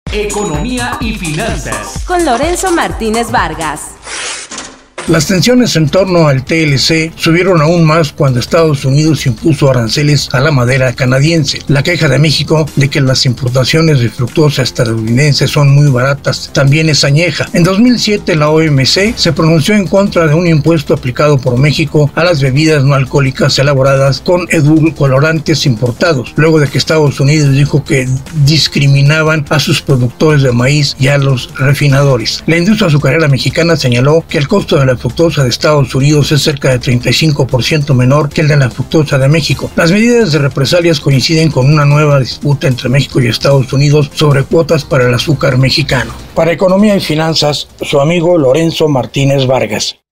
Economía y finanzas. Con Lorenzo Martínez Vargas. Las tensiones en torno al TLC subieron aún más cuando Estados Unidos impuso aranceles a la madera canadiense. La queja de México de que las importaciones de fructosa estadounidense son muy baratas también es añeja. En 2007 la OMC se pronunció en contra de un impuesto aplicado por México a las bebidas no alcohólicas elaboradas con edulcorantes importados, luego de que Estados Unidos dijo que discriminaban a sus productores de maíz y a los refinadores. La industria azucarera mexicana señaló que el costo de la fructosa de Estados Unidos es cerca de 35% menor que el de la fructosa de México. Las medidas de represalias coinciden con una nueva disputa entre México y Estados Unidos sobre cuotas para el azúcar mexicano. Para Economía y Finanzas, su amigo Lorenzo Martínez Vargas.